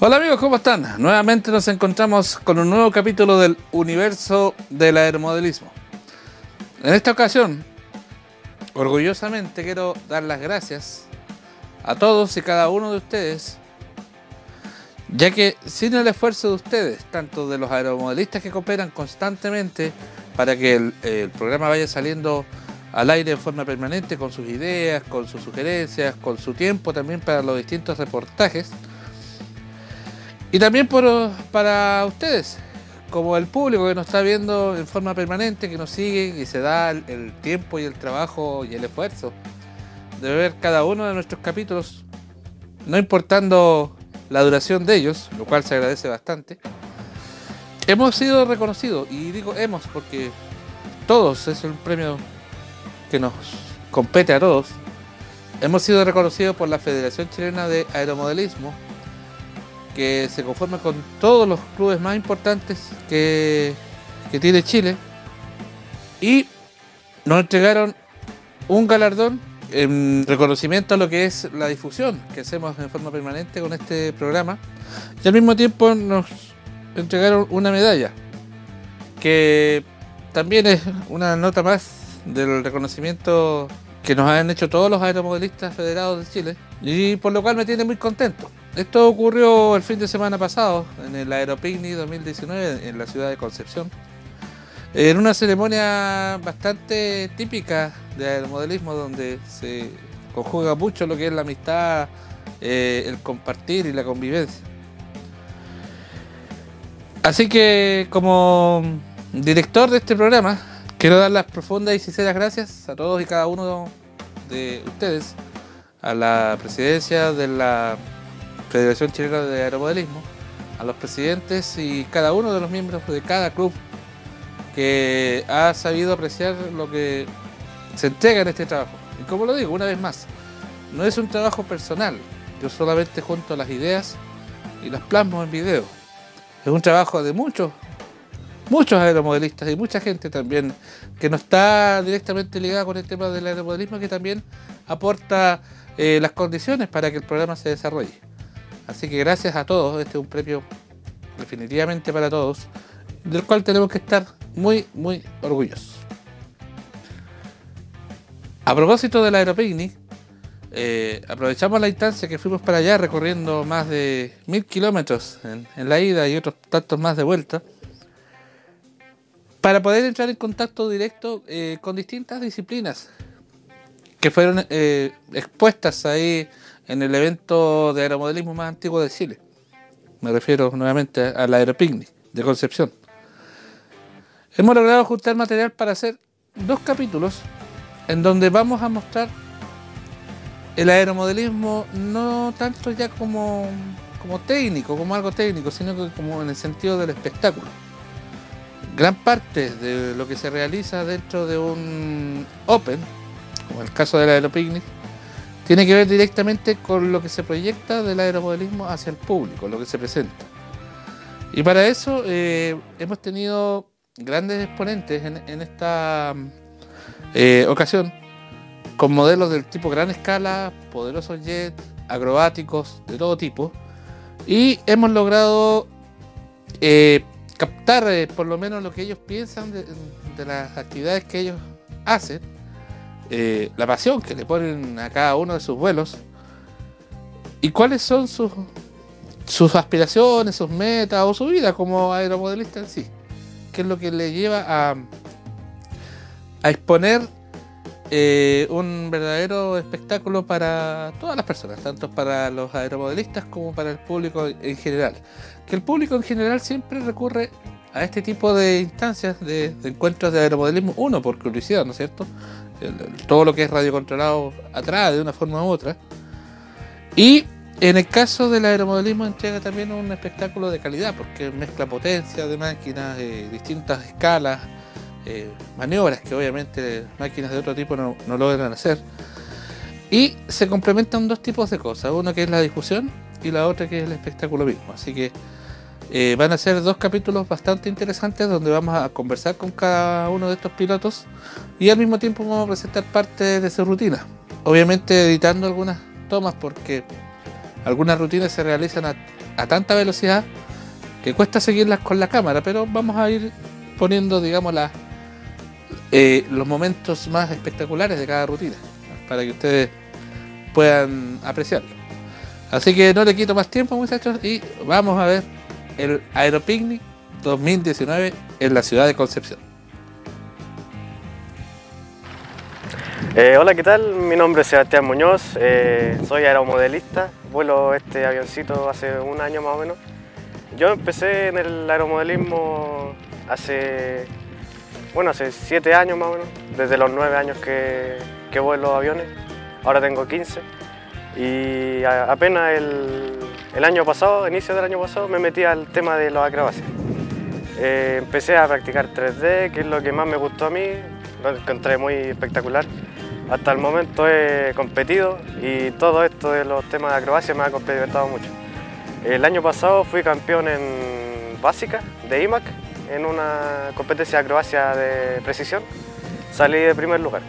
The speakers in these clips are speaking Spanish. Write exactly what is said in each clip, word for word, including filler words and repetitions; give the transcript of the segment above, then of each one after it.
Hola amigos, ¿cómo están? Nuevamente nos encontramos con un nuevo capítulo del universo del aeromodelismo. En esta ocasión, orgullosamente quiero dar las gracias a todos y cada uno de ustedes, ya que sin el esfuerzo de ustedes, tanto de los aeromodelistas que cooperan constantemente para que el, el programa vaya saliendo al aire en forma permanente, con sus ideas, con sus sugerencias, con su tiempo también para los distintos reportajes, y también por, para ustedes, como el público que nos está viendo en forma permanente, que nos sigue y se da el, el tiempo y el trabajo y el esfuerzo de ver cada uno de nuestros capítulos, no importando la duración de ellos, lo cual se agradece bastante. Hemos sido reconocidos, y digo hemos porque todos, es un premio que nos compete a todos. Hemos sido reconocidos por la Federación Chilena de Aeromodelismo, que se conforma con todos los clubes más importantes que, que tiene Chile, y nos entregaron un galardón en reconocimiento a lo que es la difusión que hacemos en forma permanente con este programa, y al mismo tiempo nos entregaron una medalla que también es una nota más del reconocimiento que nos han hecho todos los aeromodelistas federados de Chile, y por lo cual me tiene muy contento. Esto ocurrió el fin de semana pasado en el Aeropicnic dos mil diecinueve en la ciudad de Concepción, en una ceremonia bastante típica de aeromodelismo, donde se conjuga mucho lo que es la amistad, eh, el compartir y la convivencia. Así que, como director de este programa, quiero dar las profundas y sinceras gracias a todos y cada uno de ustedes, a la presidencia de la Federación Chilena de Aeromodelismo, a los presidentes y cada uno de los miembros de cada club que ha sabido apreciar lo que se entrega en este trabajo. Y como lo digo una vez más, no es un trabajo personal, yo solamente junto las ideas y las plasmo en video. Es un trabajo de muchos, muchos aeromodelistas y mucha gente también que no está directamente ligada con el tema del aeromodelismo, que también aporta eh, las condiciones para que el programa se desarrolle. Así que gracias a todos, este es un premio definitivamente para todos, del cual tenemos que estar muy, muy orgullosos. A propósito del Aeropicnic, eh, aprovechamos la instancia que fuimos para allá recorriendo más de mil kilómetros en, en la ida y otros tantos más de vuelta, para poder entrar en contacto directo eh, con distintas disciplinas que fueron eh, expuestas ahí en el evento de aeromodelismo más antiguo de Chile. Me refiero nuevamente al Aeropicnic de Concepción. Hemos logrado juntar material para hacer dos capítulos en donde vamos a mostrar el aeromodelismo no tanto ya como, como técnico, como algo técnico, sino que como en el sentido del espectáculo. Gran parte de lo que se realiza dentro de un Open, como el caso del Aeropicnic, tiene que ver directamente con lo que se proyecta del aeromodelismo hacia el público, lo que se presenta. Y para eso eh, hemos tenido grandes exponentes en, en esta eh, ocasión, con modelos del tipo gran escala, poderosos jets, acrobáticos de todo tipo, y hemos logrado eh, captar eh, por lo menos lo que ellos piensan de, de las actividades que ellos hacen, eh, la pasión que le ponen a cada uno de sus vuelos y cuáles son sus, sus aspiraciones, sus metas o su vida como aeromodelista en sí, qué es lo que le lleva a, a exponer eh, un verdadero espectáculo para todas las personas, tanto para los aeromodelistas como para el público en general. Que el público en general siempre recurre a este tipo de instancias de, de encuentros de aeromodelismo, uno por curiosidad, ¿no es cierto? El, el, todo lo que es radiocontrolado atrae de una forma u otra, y en el caso del aeromodelismo entrega también un espectáculo de calidad, porque mezcla potencia de máquinas, eh, distintas escalas, eh, maniobras que obviamente máquinas de otro tipo no, no logran hacer, y se complementan dos tipos de cosas, uno que es la discusión y la otra que es el espectáculo mismo. Así que eh, van a ser dos capítulos bastante interesantes donde vamos a conversar con cada uno de estos pilotos y al mismo tiempo vamos a presentar parte de su rutina, obviamente editando algunas tomas, porque algunas rutinas se realizan a, a tanta velocidad que cuesta seguirlas con la cámara, pero vamos a ir poniendo, digamos, las, eh, los momentos más espectaculares de cada rutina para que ustedes puedan apreciarlo. Así que no le quito más tiempo, muchachos, y vamos a ver el Aeropicnic dos mil diecinueve en la ciudad de Concepción. Eh, hola, ¿qué tal? Mi nombre es Sebastián Muñoz, eh, soy aeromodelista, vuelo este avioncito hace un año más o menos. Yo empecé en el aeromodelismo hace, bueno, hace siete años más o menos, desde los nueve años que, que vuelo aviones, ahora tengo quince. Y a, apenas el, el año pasado, inicio del año pasado, me metí al tema de los acrobacias. Eh, empecé a practicar tres D, que es lo que más me gustó a mí, lo encontré muy espectacular. Hasta el momento he competido y todo esto de los temas de acrobacia me ha complementado mucho. El año pasado fui campeón en básica de I M A C, en una competencia de acrobacia de precisión. Salí de primer lugar.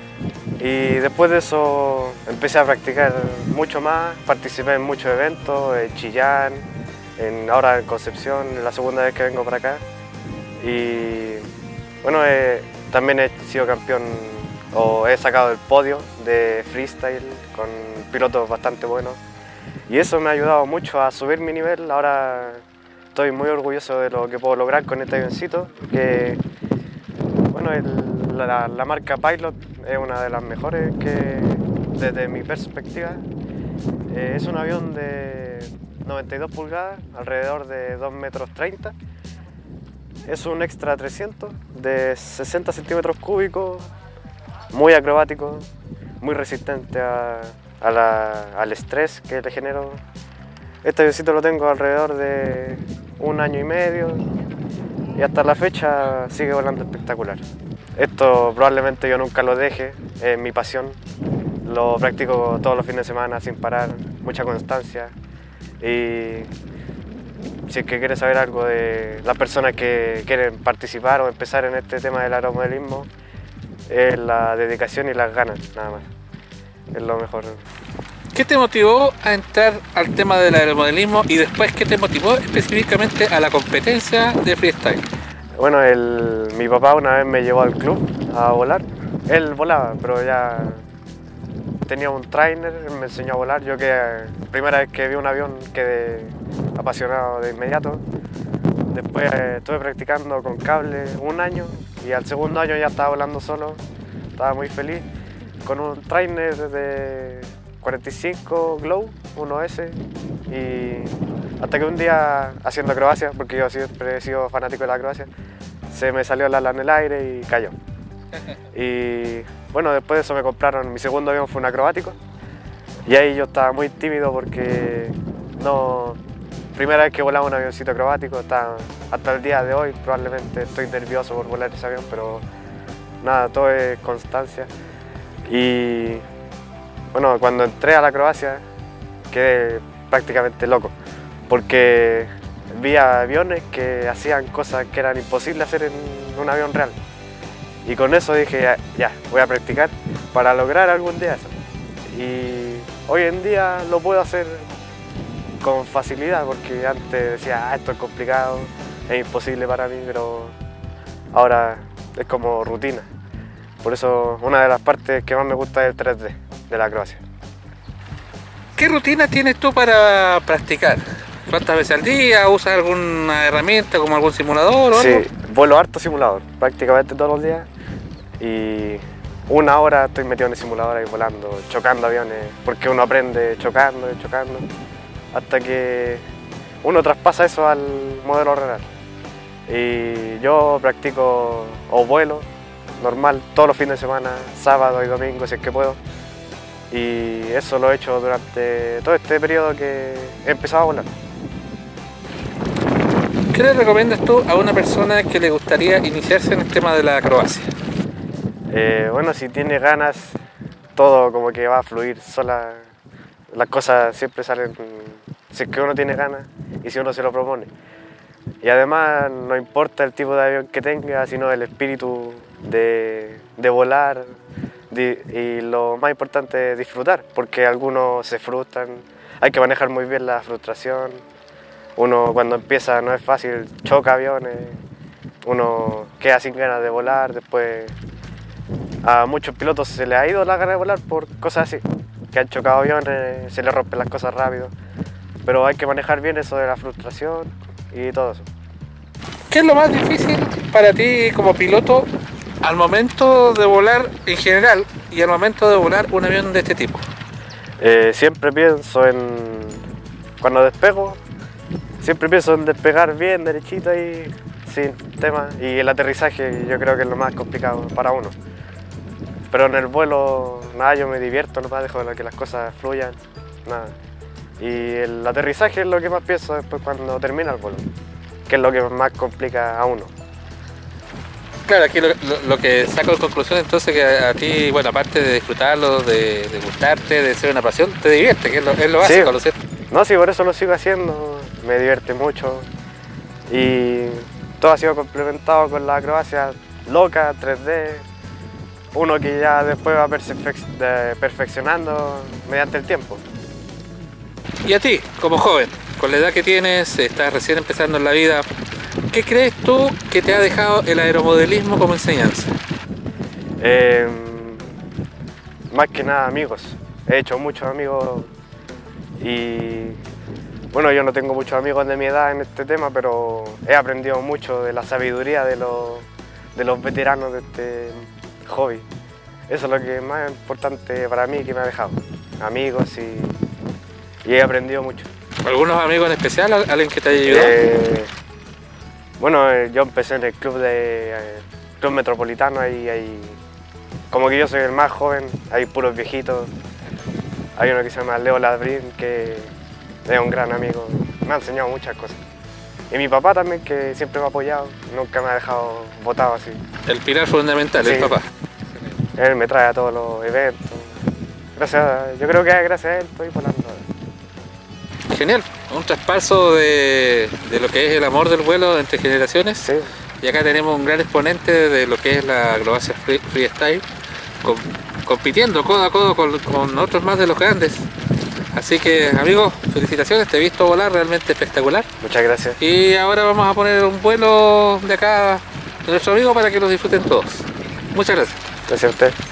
Y después de eso empecé a practicar mucho más, participé en muchos eventos, en Chillán, en, ahora en Concepción, es la segunda vez que vengo para acá. Y bueno, eh, también he sido campeón, o he sacado el podio de freestyle con pilotos bastante buenos. Y eso me ha ayudado mucho a subir mi nivel. Ahora estoy muy orgulloso de lo que puedo lograr con este avioncito, que bueno, el, la, la marca Pilot es una de las mejores que, desde mi perspectiva. Eh, es un avión de noventa y dos pulgadas, alrededor de dos metros treinta. Es un Extra trescientos de sesenta centímetros cúbicos, muy acrobático, muy resistente a, a la, al estrés que le genero. Este avioncito lo tengo alrededor de un año y medio y hasta la fecha sigue volando espectacular. Esto probablemente yo nunca lo deje, es mi pasión. Lo practico todos los fines de semana sin parar, mucha constancia. Y si es que quieres saber algo de las personas que quieren participar o empezar en este tema del aeromodelismo, es la dedicación y las ganas, nada más. Es lo mejor. ¿Qué te motivó a entrar al tema del aeromodelismo y después qué te motivó específicamente a la competencia de freestyle? Bueno, el, mi papá una vez me llevó al club a volar. Él volaba, pero ya tenía un trainer, él me enseñó a volar. Yo que la primera vez que vi un avión quedé apasionado de inmediato. Después eh, estuve practicando con cable un año y al segundo año ya estaba volando solo. Estaba muy feliz con un trainer de cuarenta y cinco Glow, uno ese, y hasta que un día haciendo acrobacia, porque yo siempre he sido fanático de la acrobacia, se me salió el ala en el aire y cayó. Y bueno, después de eso me compraron, mi segundo avión fue un acrobático, y ahí yo estaba muy tímido porque no, primera vez que volaba un avioncito acrobático, estaba, hasta el día de hoy probablemente estoy nervioso por volar ese avión, pero nada, todo es constancia. Y bueno, cuando entré a la acrobacia quedé prácticamente loco, porque vi aviones que hacían cosas que eran imposibles hacer en un avión real. Y con eso dije, ya, ya, voy a practicar para lograr algún día eso. Y hoy en día lo puedo hacer con facilidad, porque antes decía, ah, esto es complicado, es imposible para mí, pero ahora es como rutina. Por eso una de las partes que más me gusta es el tres D de la acrobacia. ¿Qué rutina tienes tú para practicar? ¿Cuántas veces al día? ¿Usas alguna herramienta como algún simulador o sí, algo? Vuelo harto simulador, prácticamente todos los días. Y una hora estoy metido en el simulador ahí volando, chocando aviones, porque uno aprende chocando y chocando, hasta que uno traspasa eso al modelo real. Y yo practico o vuelo normal todos los fines de semana, sábado y domingo si es que puedo. Y eso lo he hecho durante todo este periodo que he empezado a volar. ¿Qué le recomiendas tú a una persona que le gustaría iniciarse en el tema de la acrobacia? Eh, bueno, si tiene ganas, todo como que va a fluir sola. Las cosas siempre salen si es que uno tiene ganas y si uno se lo propone. Y además no importa el tipo de avión que tenga, sino el espíritu de, de volar. Y lo más importante es disfrutar, porque algunos se frustran, hay que manejar muy bien la frustración. Uno cuando empieza no es fácil, choca aviones, uno queda sin ganas de volar, después a muchos pilotos se les ha ido la gana de volar por cosas así, que han chocado aviones, se les rompen las cosas rápido, pero hay que manejar bien eso de la frustración y todo eso. ¿Qué es lo más difícil para ti como piloto al momento de volar en general y al momento de volar un avión de este tipo? Eh, siempre pienso en, cuando despego, siempre pienso en despegar bien, derechito y sin tema. Y el aterrizaje yo creo que es lo más complicado para uno. Pero en el vuelo, nada, yo me divierto, nomás dejo que las cosas fluyan, nada. Y el aterrizaje es lo que más pienso después cuando termina el vuelo, que es lo que más complica a uno. Claro, aquí lo, lo, lo que saco de conclusión entonces que a, a ti, bueno, aparte de disfrutarlo, de, de gustarte, de ser una pasión, te divierte, que es lo, es lo básico, Sí. ¿lo cierto? No, sí, por eso lo sigo haciendo, me divierte mucho y todo ha sido complementado con la acrobacia loca, tres D, uno que ya después va perfec de perfeccionando mediante el tiempo. Y a ti, como joven, con la edad que tienes, estás recién empezando en la vida, ¿qué crees tú que te ha dejado el aeromodelismo como enseñanza? Eh, más que nada amigos, he hecho muchos amigos y bueno, yo no tengo muchos amigos de mi edad en este tema, pero he aprendido mucho de la sabiduría de los, de los veteranos de este hobby. Eso es lo que es más importante para mí que me ha dejado, amigos y, y he aprendido mucho. ¿Algunos amigos en especial, alguien que te haya ayudado? Eh, bueno, eh, yo empecé en el club de eh, club metropolitano, ahí hay, como que yo soy el más joven, hay puros viejitos. Hay uno que se llama Leo Ladrín, que es un gran amigo, me ha enseñado muchas cosas. Y mi papá también, que siempre me ha apoyado, nunca me ha dejado botado así. El pilar fundamental, Sí. el papá. Él me trae a todos los eventos. Gracias a, yo creo que gracias a él estoy volando. Genial, un traspaso de, de lo que es el amor del vuelo entre generaciones. Sí. Y acá tenemos un gran exponente de lo que es la acrobacia free- freestyle, com- compitiendo codo a codo con, con otros más de los grandes. Así que, amigos, felicitaciones, te he visto volar realmente espectacular. Muchas gracias. Y ahora vamos a poner un vuelo de acá de nuestro amigo para que lo disfruten todos. Muchas gracias. Gracias a usted.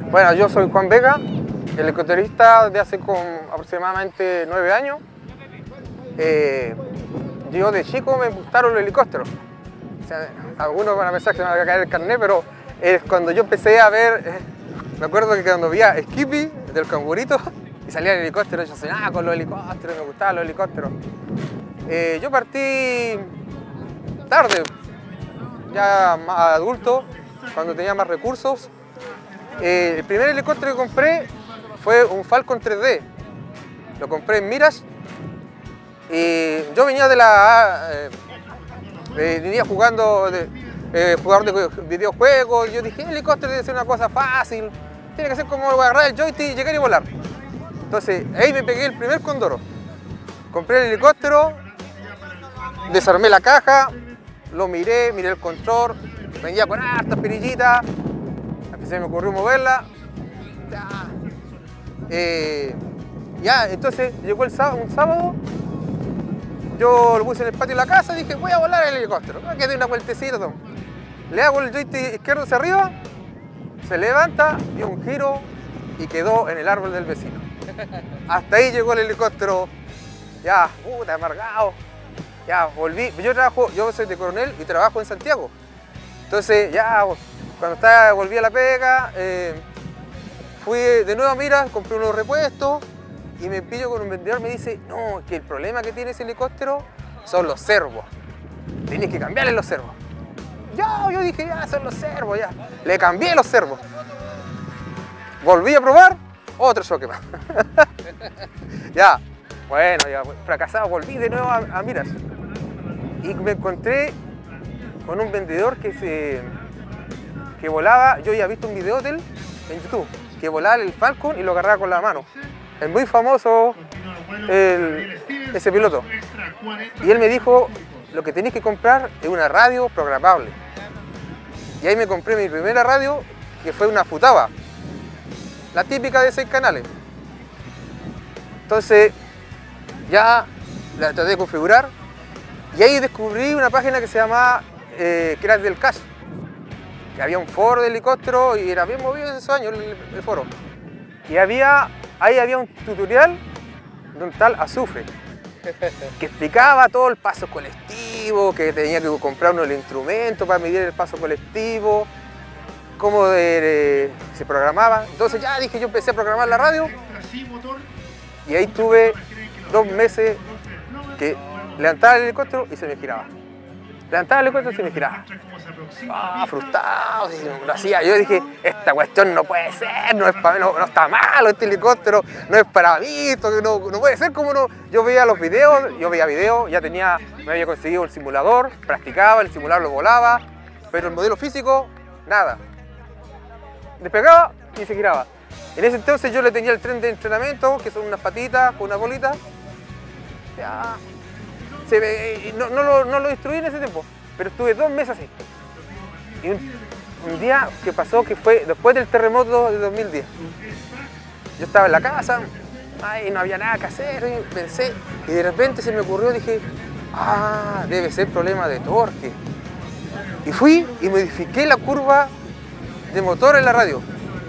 Bueno, yo soy Juan Vega, helicópterista de hace con aproximadamente nueve años. Eh, yo de chico me gustaron los helicópteros. O sea, algunos van a pensar que me va a caer el carnet, pero es cuando yo empecé a ver, eh, me acuerdo que cuando veía Skippy del Cangurito y salía el helicóptero, yo soñaba con los helicópteros, me gustaban los helicópteros. Eh, yo partí tarde, ya más adulto, cuando tenía más recursos. Eh, el primer helicóptero que compré fue un Falcon tres D. Lo compré en Miras. Y yo venía de la... Eh, venía jugando de, eh, jugador de videojuegos. Yo dije, el helicóptero debe ser una cosa fácil. Tiene que ser como agarrar el joystick, llegar y volar. Entonces ahí me pegué el primer Condoro. Compré el helicóptero, desarmé la caja, lo miré, miré el control, venía con hartas perillitas. Se me ocurrió moverla. Ya, eh, ya entonces llegó el sábado, un sábado, yo lo puse en el patio de la casa y dije, voy a volar el helicóptero. Me quedé una vueltecita, todo. Le hago el joystick izquierdo hacia arriba, se levanta, dio un giro y quedó en el árbol del vecino. Hasta ahí llegó el helicóptero, ya, puta, amargado. Ya, volví. Yo trabajo, yo soy de Coronel y trabajo en Santiago. Entonces, ya, cuando estaba, volví a la pega, eh, fui de nuevo a Miras, compré unos repuestos y me pillo con un vendedor, me dice, no, que el problema que tiene ese helicóptero son los servos. Tienes que cambiarle los servos. Ya, yo dije, ya, son los servos, ya. Le cambié los servos. Volví a probar, otro choque más. Ya, bueno, ya, fracasado, volví de nuevo a, a Miras. Y me encontré con un vendedor que se... que volaba, yo ya he visto un video de él en YouTube, que volaba el Falcon y lo agarraba con la mano. Es muy famoso el, ese piloto. Y él me dijo, lo que tenéis que comprar es una radio programable. Y ahí me compré mi primera radio, que fue una Futaba, la típica de seis canales. Entonces, ya la traté de configurar, y ahí descubrí una página que se llamaba, eh, que era del Cash. Que había un foro de helicóptero y era bien movido en esos años el, el foro. Y había, ahí había un tutorial de un tal Azufre que explicaba todo el paso colectivo, que tenía que comprar uno el instrumento para medir el paso colectivo, cómo de, de, se programaba. Entonces ya dije, yo empecé a programar la radio y ahí tuve dos meses que levantaba el helicóptero y se me giraba. Levantaba el helicóptero y se me giraba. Ah, frustrado, lo hacía. Yo dije, esta cuestión no puede ser, no, es para, no, no está malo este helicóptero, no es para mí, esto no, no puede ser como no. Yo veía los videos, yo veía videos, ya tenía, me había conseguido el simulador, practicaba, el simulador lo volaba, pero el modelo físico, nada. Despegaba y se giraba. En ese entonces yo le tenía el tren de entrenamiento, que son unas patitas con una bolita. Ya, se ve, no, no, lo, no lo destruí en ese tiempo, pero estuve dos meses así. Y un, un día que pasó que fue después del terremoto de dos mil diez. Yo estaba en la casa, ay, no había nada que hacer, y pensé, y de repente se me ocurrió, dije, ah, debe ser problema de torque. Y fui y modifiqué la curva de motor en la radio.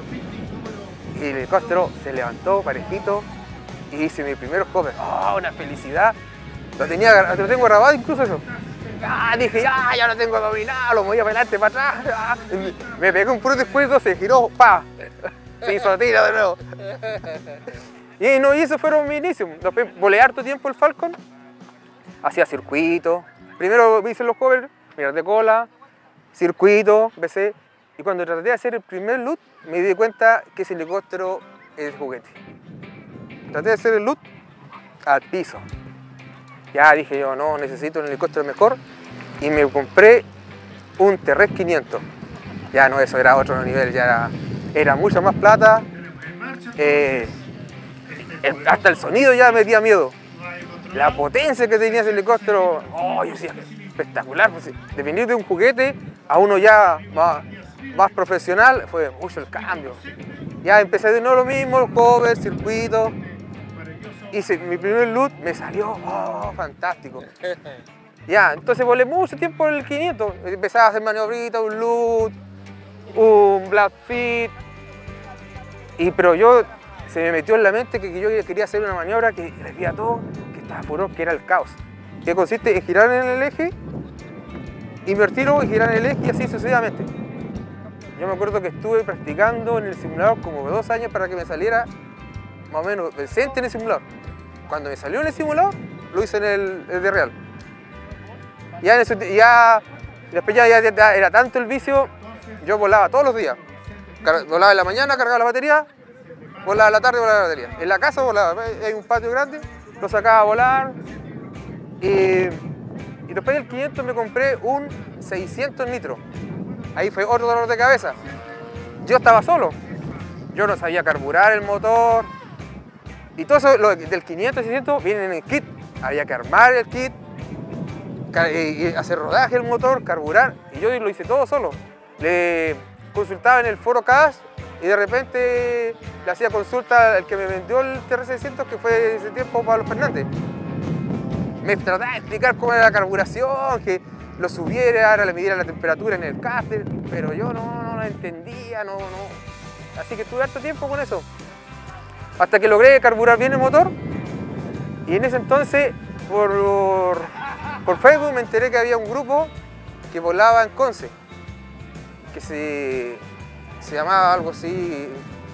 Y el helicóptero se levantó parejito y hice mi primer hover. ¡Oh, una felicidad! Lo, tenía, lo tengo grabado incluso eso. Ah, dije, ya, ya lo tengo dominado, lo movía para adelante, para atrás. Ah, me pegué un puro después, se giró, pa, se hizo tiro de nuevo. Y, no, y esos fueron mis inicios. Después volé harto tiempo el Falcon, hacía circuitos. Primero hice los hovers, miras de cola, circuito, empecé. Y cuando traté de hacer el primer loop, me di cuenta que ese helicóptero es juguete. Traté de hacer el loop al piso. Ya dije yo, no, necesito un helicóptero mejor. Y me compré un T R E S quinientos. Ya no, eso era otro nivel, ya era, era mucha más plata. Eh, el, hasta el sonido ya me dio miedo. La potencia que tenía ese helicóptero, oh, yo decía, espectacular. Pues, de venir de un juguete a uno ya más, más profesional, fue mucho el cambio. Ya empecé de nuevo lo mismo, los covers, circuitos. Hice mi primer loop, me salió, oh, fantástico. Ya, entonces volé mucho tiempo en el quinientos. Empezaba a hacer maniobritas, un loop, un black fit. Y, pero yo, se me metió en la mente que, que yo quería hacer una maniobra que les vi a todos, que estaba furor, que era el caos. Que consiste en girar en el eje, invertir y girar en el eje y así sucesivamente. Yo me acuerdo que estuve practicando en el simulador como dos años para que me saliera más o menos decente en el simulador. Cuando me salió en el simulador, lo hice en el, el de real. Ya, en ese, ya, después ya, ya, ya era tanto el vicio, yo volaba todos los días. Car volaba en la mañana, cargaba la batería, volaba en la tarde, volaba la batería. En la casa volaba, hay un patio grande, lo sacaba a volar. Y, y después del quinientos me compré un seiscientos nitro. Ahí fue otro dolor de cabeza. Yo estaba solo, yo no sabía carburar el motor. Y todo eso, lo del quinientos y seiscientos vienen en el kit. Había que armar el kit, y hacer rodaje el motor, carburar. Y yo lo hice todo solo. Le consultaba en el foro C A S y de repente le hacía consulta al que me vendió el T R seiscientos, que fue ese tiempo Pablo Fernández. Me trataba de explicar cómo era la carburación, que lo subiera, ahora le midiera la temperatura en el cárter, pero yo no, no lo entendía, no, no. Así que estuve harto tiempo con eso. Hasta que logré carburar bien el motor y en ese entonces por, por Facebook me enteré que había un grupo que volaba en Conce, que se, se llamaba algo así,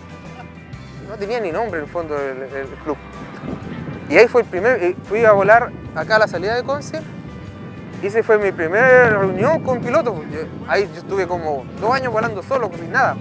no tenía ni nombre en el fondo el, el club. Y ahí fue el primer, fui a volar acá a la salida de Conce y esa fue mi primera reunión con pilotos. Ahí yo estuve como dos años volando solo, sin nada.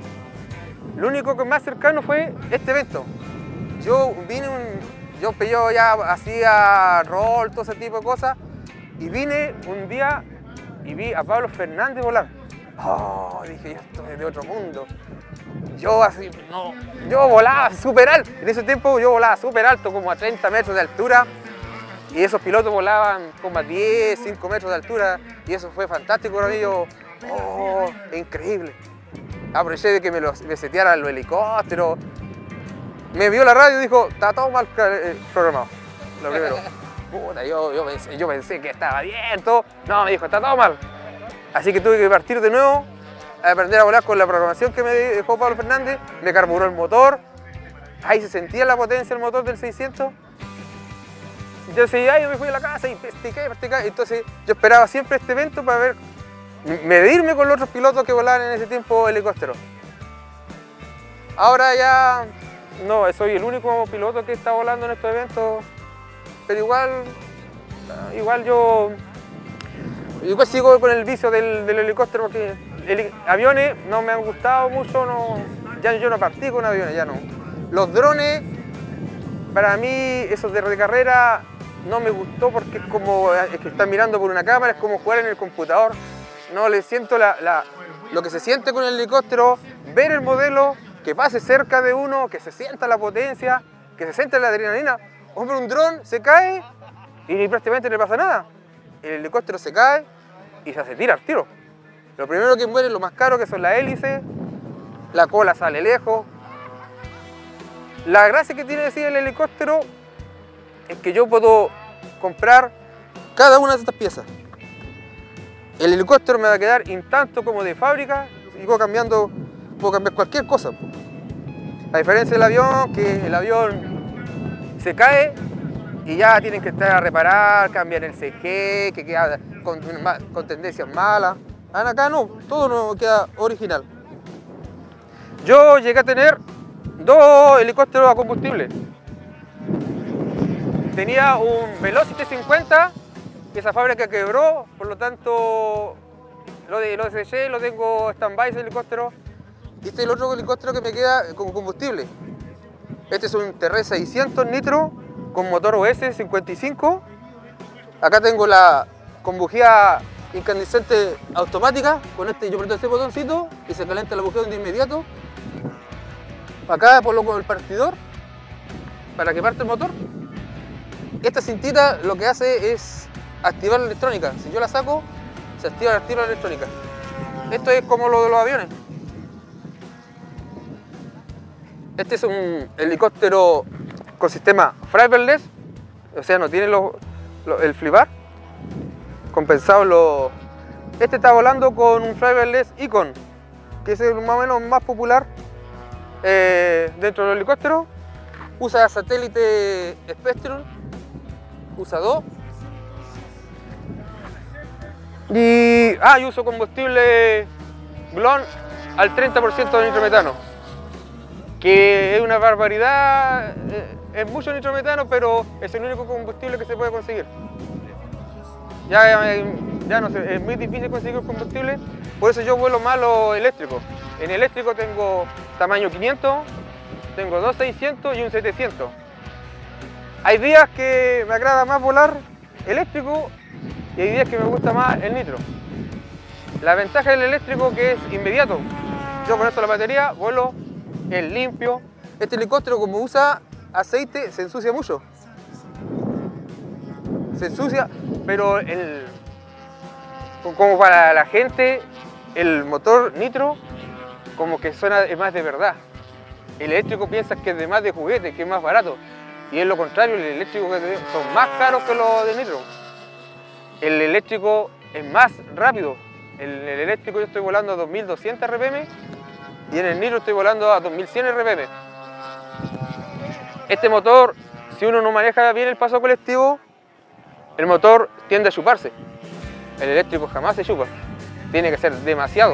Lo único que más cercano fue este evento. Yo vine, un, yo, yo ya hacía rol, todo ese tipo de cosas, y vine un día y vi a Pablo Fernández volar. Oh, dije, yo estoy de otro mundo. Yo así, no, yo volaba súper alto. En ese tiempo yo volaba súper alto, como a treinta metros de altura, y esos pilotos volaban como a diez, cinco metros de altura, y eso fue fantástico para mí. Yo, oh, increíble. Aproveché de que me, lo, me seteara los helicópteros. Me vio la radio y dijo, está todo mal programado. Lo primero. Puta, yo, yo, pensé, yo pensé que estaba bien, todo. No, me dijo, está todo mal. Así que tuve que partir de nuevo, a aprender a volar con la programación que me dejó Pablo Fernández. Me carburó el motor. Ahí se sentía la potencia del motor del seiscientos. Entonces, ahí me fui a la casa y practiqué, practiqué. Entonces, yo esperaba siempre este evento para ver, medirme con los otros pilotos que volaban en ese tiempo helicóptero. Ahora ya no, soy el único piloto que está volando en estos eventos, pero igual, igual yo, igual sigo con el vicio del, del helicóptero, porque el, aviones no me han gustado mucho, no, ya yo no practico en aviones, ya no. Los drones, para mí, esos de, de carrera, no me gustó porque es como, es que están mirando por una cámara, es como jugar en el computador. No le siento la, la, lo que se siente con el helicóptero, ver el modelo, que pase cerca de uno, que se sienta la potencia, que se sienta la adrenalina. Hombre, un dron se cae y prácticamente no le pasa nada. El helicóptero se cae y se hace tira al tiro. Lo primero que muere es lo más caro, que son las hélices, la cola sale lejos. La gracia que tiene decir el helicóptero es que yo puedo comprar cada una de estas piezas. El helicóptero me va a quedar intacto como de fábrica, sigo cambiando, puedo cambiar cualquier cosa. A diferencia del avión, que el avión se cae y ya tienen que estar a reparar, cambiar el C G, que queda con, con tendencias malas. Acá no, todo no queda original. Yo llegué a tener dos helicópteros a combustible. Tenía un Velocity cincuenta, que esa fábrica quebró, por lo tanto lo de lo deseché, lo tengo stand-by ese helicóptero. Y este es el otro helicóptero que me queda con combustible. Este es un T R seiscientos nitro con motor O S cincuenta y cinco. Acá tengo la con bujía incandescente automática. Con este yo aprieto este botoncito y se calienta la bujía de inmediato. Acá coloco el partidor para que parte el motor. Esta cintita lo que hace es activar la electrónica. Si yo la saco, se activa, activa la electrónica. Esto es como lo de los aviones. Este es un helicóptero con sistema fliperless, o sea, no tiene los, los, el flipar compensado. Los... Este está volando con un fliperless Icon, que es el más o menos más popular. eh, dentro del helicóptero. Usa satélite Spectrum, usa dos. Y, ah, y uso combustible Glon al treinta por ciento de nitrometano, que es una barbaridad, es mucho nitrometano, pero es el único combustible que se puede conseguir. Ya, ya no sé, es muy difícil conseguir combustible, por eso yo vuelo más lo eléctrico. En eléctrico tengo tamaño quinientos, tengo dos seiscientos y un setecientos. Hay días que me agrada más volar eléctrico y hay días que me gusta más el nitro. La ventaja del eléctrico que es inmediato. Yo conecto la batería, vuelo, es limpio. Este helicóptero, como usa aceite, se ensucia mucho. Se ensucia, pero el, como para la gente, el motor nitro como que suena más de verdad. El eléctrico piensas que es de más de juguete, que es más barato. Y es lo contrario, el eléctrico son más caros que los de nitro. El eléctrico es más rápido. En el eléctrico yo estoy volando a dos mil doscientos R P M y en el nitro estoy volando a dos mil cien R P M. Este motor, si uno no maneja bien el paso colectivo, el motor tiende a chuparse. El eléctrico jamás se chupa. Tiene que ser demasiado.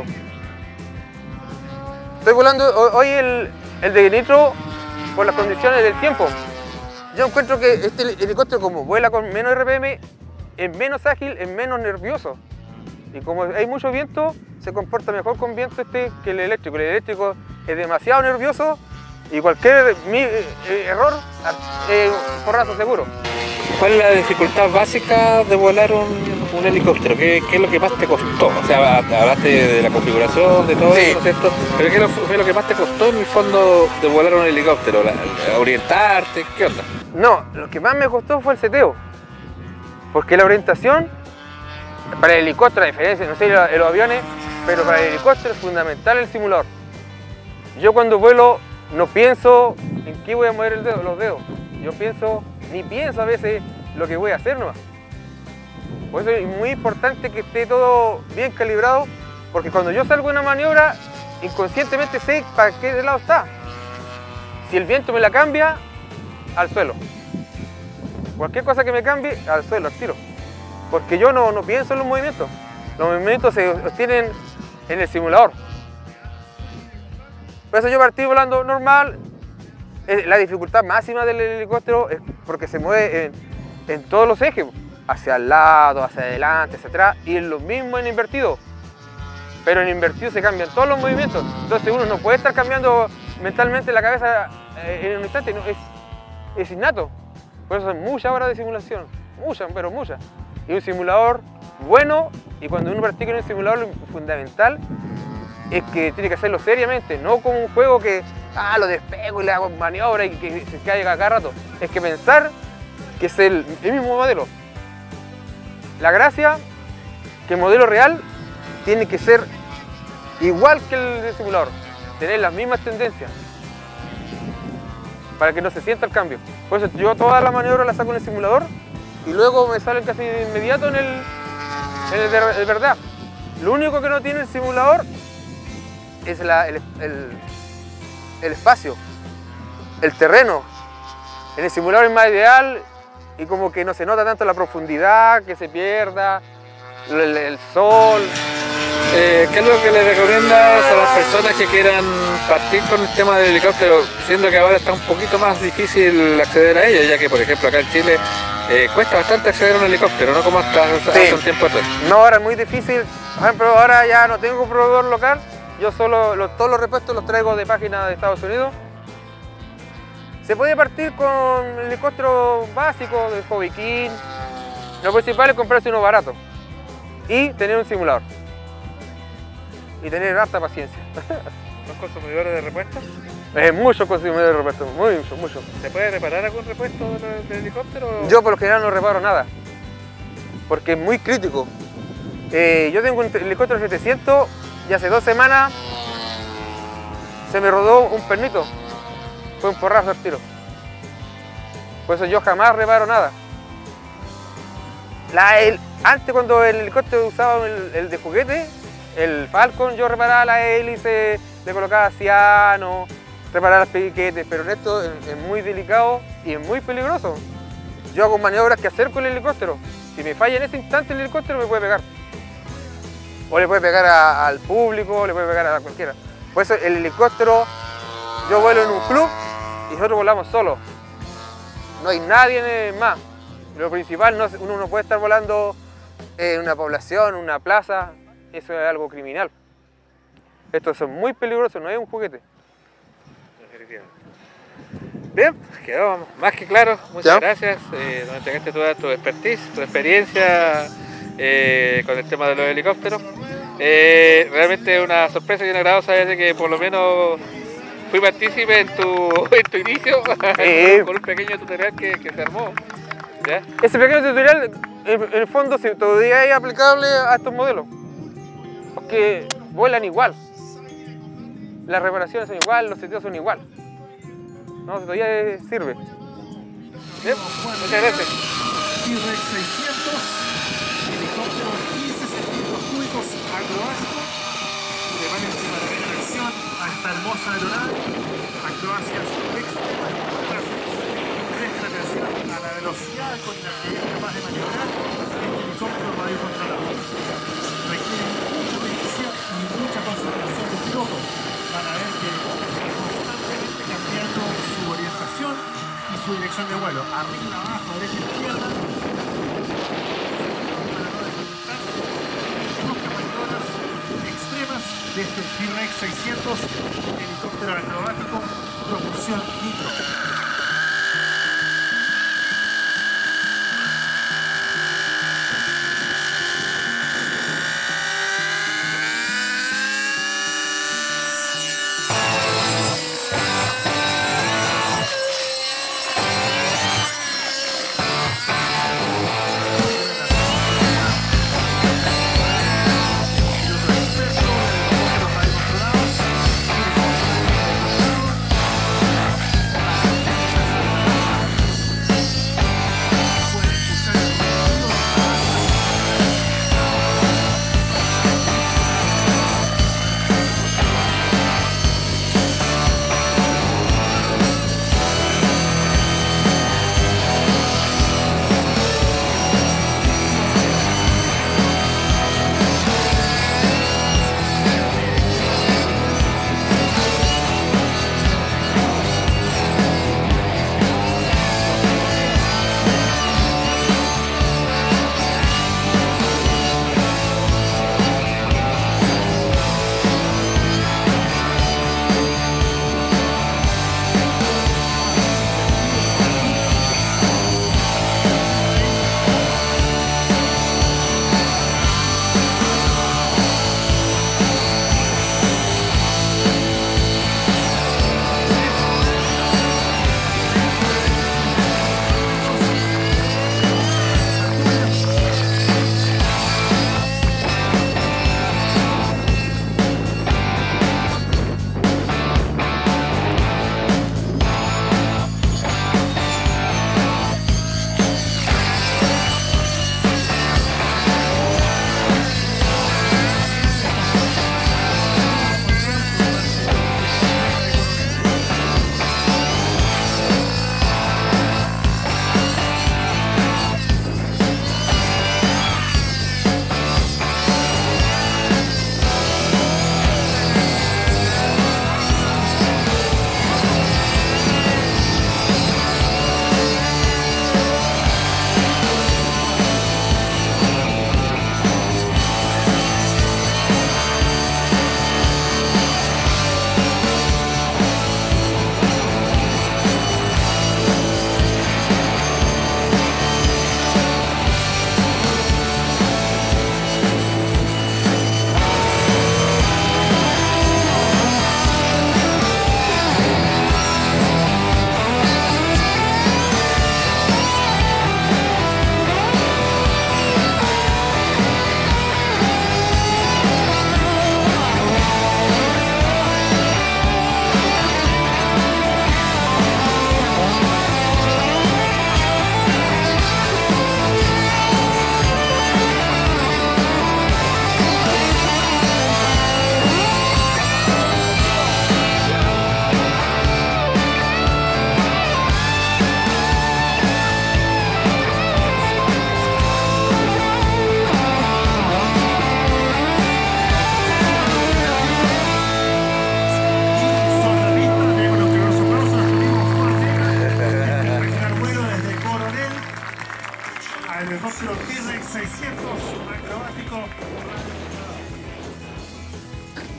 Estoy volando hoy el, el de nitro por las condiciones del tiempo. Yo encuentro que este helicóptero, como vuela con menos R P M, es menos ágil, es menos nervioso. Y como hay mucho viento, se comporta mejor con viento este que el eléctrico. El eléctrico es demasiado nervioso y cualquier mi, eh, error es un porrazo seguro. ¿Cuál es la dificultad básica de volar un, un helicóptero? ¿Qué, ¿Qué es lo que más te costó? O sea, hablaste de la configuración, de todo Sí. eso, ¿cierto? Pero ¿qué fue lo que más te costó en el fondo de volar un helicóptero? ¿La, la, ¿Orientarte? ¿Qué onda? No, lo que más me costó fue el seteo. Porque la orientación, para el helicóptero, a diferencia, no sé, en los aviones, pero para el helicóptero es fundamental el simulador. Yo cuando vuelo no pienso en qué voy a mover el dedo, los dedos. Yo pienso, ni pienso a veces lo que voy a hacer nomás. Por eso es muy importante que esté todo bien calibrado, porque cuando yo salgo de una maniobra, inconscientemente sé para qué lado está. Si el viento me la cambia, al suelo. Cualquier cosa que me cambie, al suelo, al tiro. Porque yo no, no pienso en los movimientos. Los movimientos se obtienen en el simulador. Por eso yo partí volando normal. La dificultad máxima del helicóptero es porque se mueve en, en todos los ejes. Hacia el lado, hacia adelante, hacia atrás. Y es lo mismo en invertido. Pero en invertido se cambian todos los movimientos. Entonces uno no puede estar cambiando mentalmente la cabeza en un instante. No, es, es innato. Por eso son muchas horas de simulación. Muchas, pero muchas. Y un simulador bueno, y cuando uno practica en un simulador, lo fundamental es que tiene que hacerlo seriamente, no como un juego que, ah, lo despego y le hago maniobra y que se caiga cada rato. Es que pensar que es el, el mismo modelo. La gracia que el modelo real tiene que ser igual que el de simulador, tener las mismas tendencias, para que no se sienta el cambio. Por eso yo todas las maniobras las saco en el simulador y luego me salen casi de inmediato en el, en el de, de verdad. Lo único que no tiene el simulador es la, el, el, el espacio, el terreno. En el simulador es más ideal y como que no se nota tanto la profundidad, que se pierda, el, el sol. Eh, ¿Qué es lo que le recomiendas a las personas que quieran partir con el tema del helicóptero, siendo que ahora está un poquito más difícil acceder a ello, ya que por ejemplo acá en Chile eh, cuesta bastante acceder a un helicóptero, no como hasta hace Sí. un tiempo atrás? No, ahora es muy difícil. Por ejemplo, ahora ya no tengo proveedor local, yo solo los, todos los repuestos los traigo de páginas de Estados Unidos. Se puede partir con helicóptero básico de Hobby King. Lo principal es comprarse uno barato y tener un simulador. Y tener harta paciencia. ¿Son consumidores de repuestos? Es mucho consumidor de repuestos, muy mucho, mucho. ¿Se puede reparar algún repuesto del, del helicóptero? Yo por lo general no reparo nada, porque es muy crítico. Eh, yo tengo un helicóptero setecientos y hace dos semanas se me rodó un pernito. Fue un porrazo al tiro. Por eso yo jamás reparo nada. La, el, antes cuando el helicóptero usaba el, el de juguete, el Falcon, yo reparaba la hélice, le colocaba ciano, reparar los piquetes, pero en esto es, es muy delicado y es muy peligroso. Yo hago maniobras que acerco el helicóptero. Si me falla en ese instante el helicóptero me puede pegar. O le puede pegar a, al público, o le puede pegar a cualquiera. Por eso el helicóptero, yo vuelo en un club y nosotros volamos solos. No hay nadie más. Lo principal, no, uno no puede estar volando en una población, en una plaza. Eso es algo criminal. Estos son muy peligrosos, no es un juguete. Bien, quedó más que claro. Muchas ¿Ya? gracias. Eh, nos entregaste toda tu expertise, tu experiencia eh, con el tema de los helicópteros. Eh, realmente es una sorpresa y un agrado saber de que por lo menos fui partícipe en tu, en tu inicio Sí. con un pequeño tutorial que, que se armó. ¿Ya? Ese pequeño tutorial, en, en el fondo, si todavía es aplicable a estos modelos. Porque vuelan igual. Las reparaciones son igual, los sitios son igual. No, todavía eh, sirve. Bien, muchas gracias. T-Rex seiscientos, helicóptero de quince centímetros cúbicos acrobático, prepárense para ver en acción a esta hermosa aeronave, acrobacias extremas y importantes. Presten atención a la velocidad con la que es capaz de maniobrar este helicóptero radiocontrolado. Requiere mucha precisión y mucha concentración del piloto. Van a ver que está constantemente cambiando su orientación y su dirección de vuelo. Arriba, abajo, derecha, izquierda. Busca maniobras extremas de este T-Rex seiscientos, helicóptero acrobático, propulsión nitro.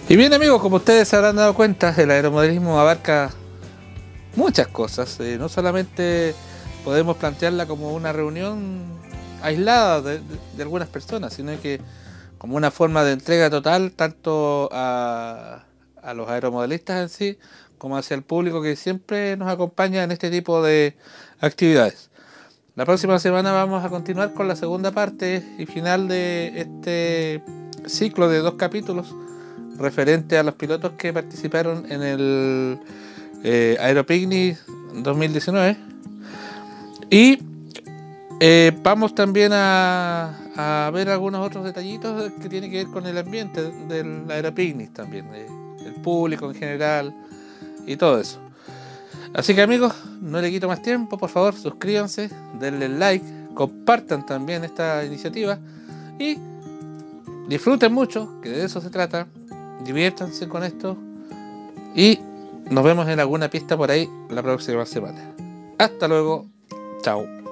Y bien amigos, como ustedes se habrán dado cuenta, el aeromodelismo abarca muchas cosas. Eh, no solamente podemos plantearla como una reunión aislada de, de, de algunas personas, sino que como una forma de entrega total tanto a, a los aeromodelistas en sí, como hacia el público que siempre nos acompaña en este tipo de actividades. La próxima semana vamos a continuar con la segunda parte y final de este ciclo de dos capítulos referente a los pilotos que participaron en el eh, Aeropicnic dos mil diecinueve. Y eh, vamos también a, a ver algunos otros detallitos que tienen que ver con el ambiente del Aeropicnic también, eh, el público en general y todo eso. Así que amigos, no le quito más tiempo, por favor suscríbanse, denle like, compartan también esta iniciativa y disfruten mucho, que de eso se trata, diviértanse con esto y nos vemos en alguna pista por ahí la próxima semana. Hasta luego, chao.